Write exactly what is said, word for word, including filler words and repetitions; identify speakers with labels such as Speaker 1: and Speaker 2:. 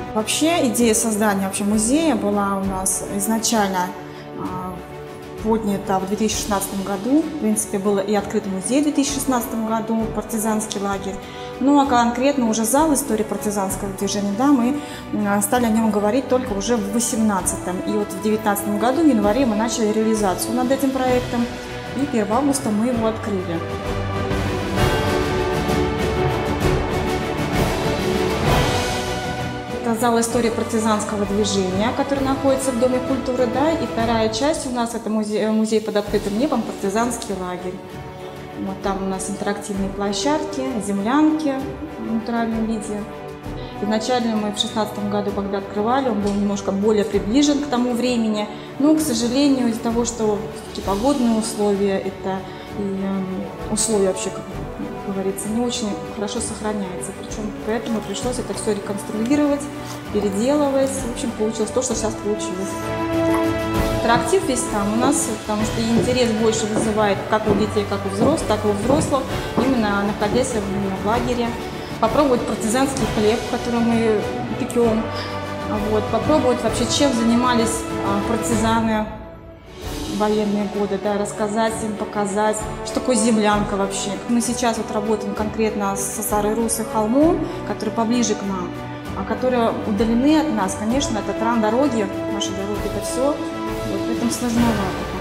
Speaker 1: Вообще идея создания вообще музея была у нас изначально поднята в две тысячи шестнадцатом году. В принципе, был и открыт музей в две тысячи шестнадцатом году, партизанский лагерь. Ну а конкретно уже зал истории партизанского движения, да, мы стали о нем говорить только уже в две тысячи восемнадцатом. И вот в две тысячи девятнадцатом году, в январе, мы начали реализацию над этим проектом. И первого августа мы его открыли. Это зал истории партизанского движения, который находится в Доме культуры, да, и вторая часть у нас это музей, музей под открытым небом, партизанский лагерь. Вот там у нас интерактивные площадки, землянки в натуральном виде. Изначально мы в две тысячи шестнадцатом году, когда открывали, он был немножко более приближен к тому времени, но, к сожалению, из-за того, что погодные условия, это и условия вообще, как говорится, не очень хорошо сохраняется. Причем поэтому пришлось это все реконструировать, переделывать. В общем, получилось то, что сейчас получилось. Интерактив весь там у нас, потому что интерес больше вызывает как у детей, как у взрослых, так и у взрослых, именно находясь в лагере. Попробовать партизанский хлеб, который мы пекем. Вот, попробовать вообще, чем занимались партизаны в военные годы, да, рассказать им, показать, что такое землянка вообще. Мы сейчас вот работаем конкретно с Старой Руссой холмом, который поближе к нам, а которые удалены от нас. Конечно, это тран дороги, наши дороги, это все, вот, поэтому сложновато.